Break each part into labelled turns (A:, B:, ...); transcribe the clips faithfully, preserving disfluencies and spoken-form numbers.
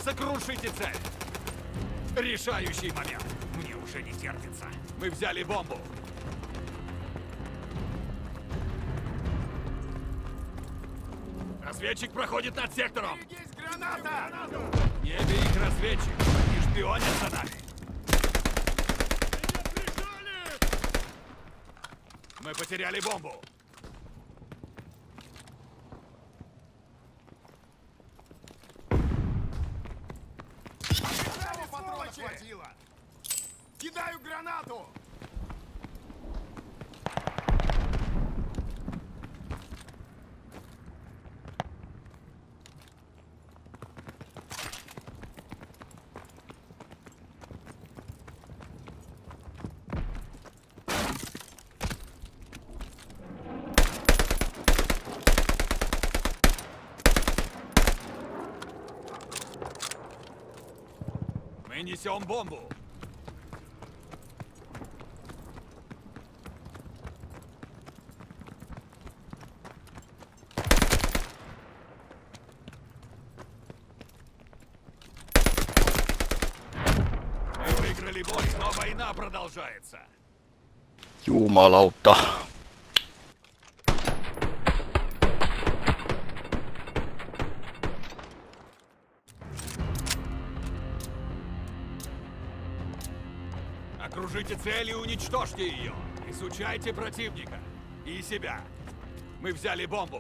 A: Сокрушите цель! Решающий момент. Мне уже не терпится. Мы взяли бомбу. Разведчик проходит над сектором.
B: Берегись, граната!
A: В небе их разведчик. Они шпионят за нами. Мы потеряли бомбу.
B: Патрона хватило! Кидаю гранату!
A: Мы несем бомбу. Мы выиграли бой, но война продолжается.
C: Jumalauta.
A: Окружите цель и уничтожьте ее. Изучайте противника и себя. Мы взяли бомбу.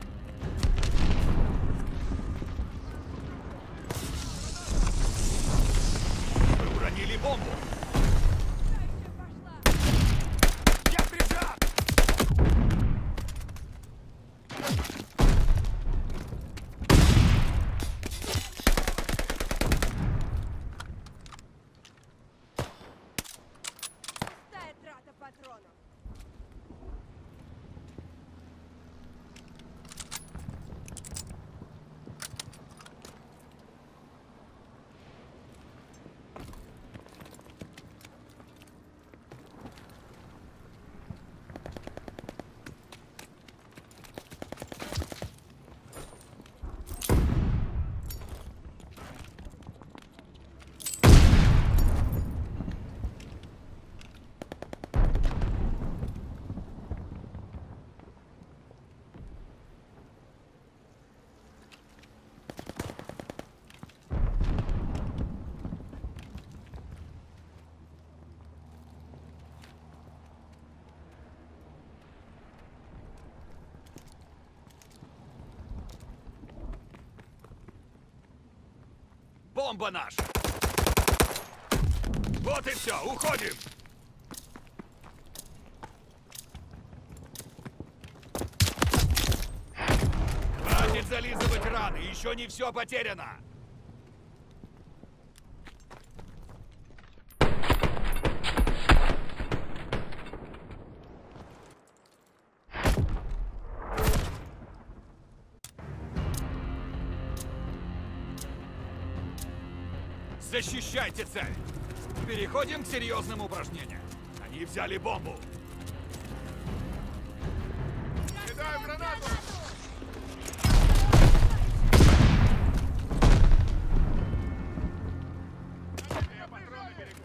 A: Мы уронили бомбу.
B: Я прижат!
D: Пустая трата патронов.
A: Бомба наша. Вот и все, уходим. Хватит зализывать раны, еще не все потеряно. Защищайте цель! Переходим к серьезным упражнениям. Они взяли бомбу.
B: Кидаю гранату! Я патроны берегу!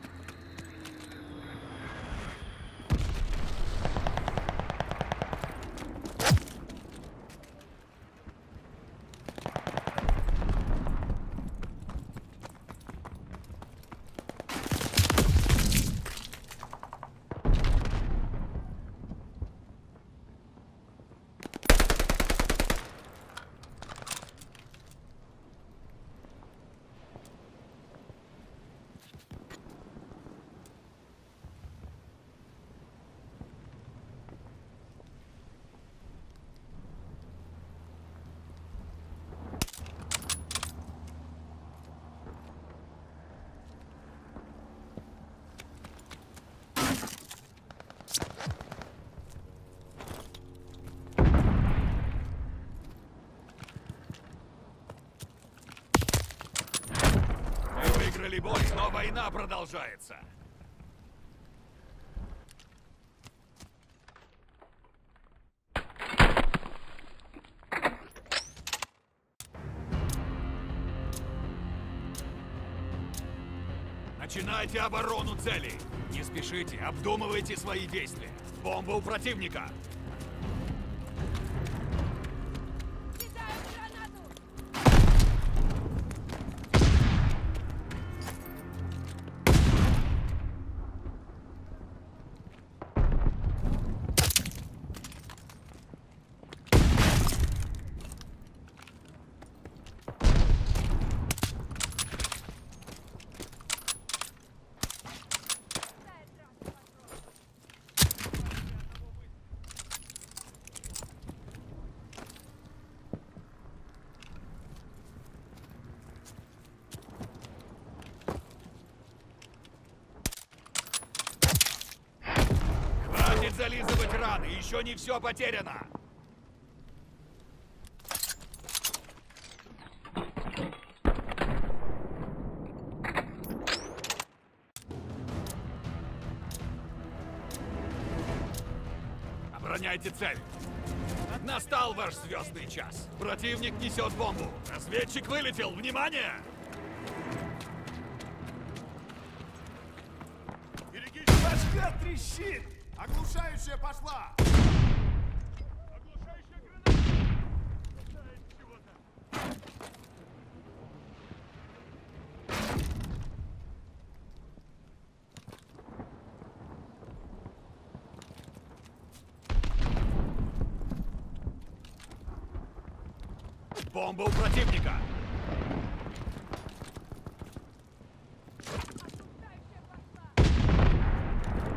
A: Выиграли бой, но война продолжается. Начинайте оборону целей. Не спешите, обдумывайте свои действия. Бомба у противника.
D: Кидаю гранату! Пустая трата патронов.
A: Хватит зализывать раны, еще не все потеряно. Обороняйте цель. Настал ваш звездный час. Противник несет бомбу. Разведчик вылетел. Внимание!
B: Берегись! Башка трещит! Оглушающая пошла! Оглушающая граната! Хватает чего-то!
A: Бомба у противника.
D: Осуждающая пошла!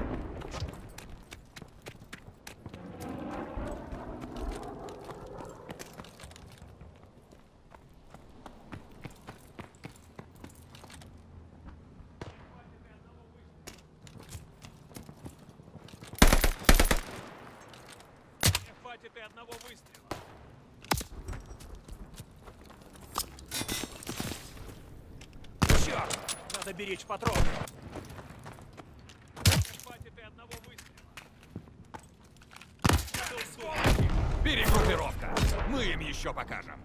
B: Не хватит и одного выстрела.
A: Черт!
C: Надо беречь патроны.
B: Не хватит и одного выстрела.
A: Перегруппировка. Мы им еще покажем.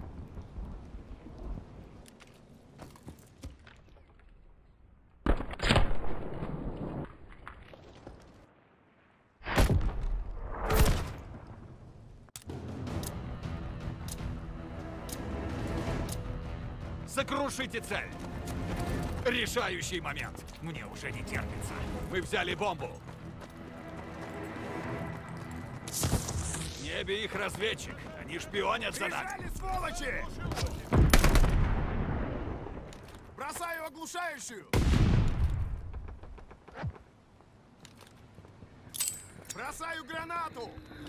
A: Сокрушите цель. Решающий момент. Мне уже не терпится. Мы взяли бомбу. В небе их разведчик. Они шпионят за нами.
B: Бежали, сволочи! Бросаю оглушающую! Бросаю гранату!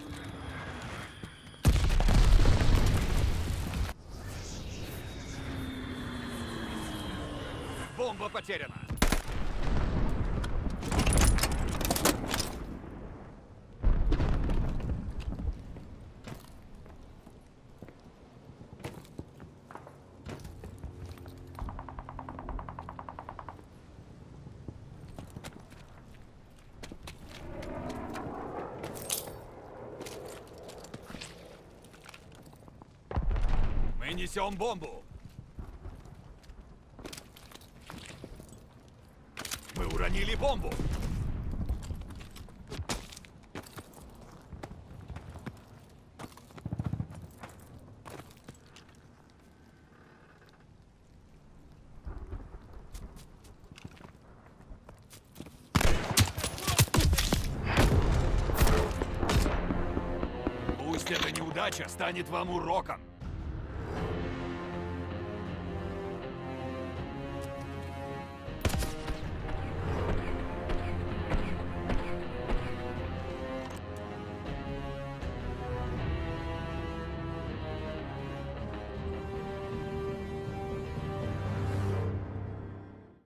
A: Бомба потеряна. Мы несем бомбу. Мы уронили бомбу. Пусть эта неудача станет вам уроком.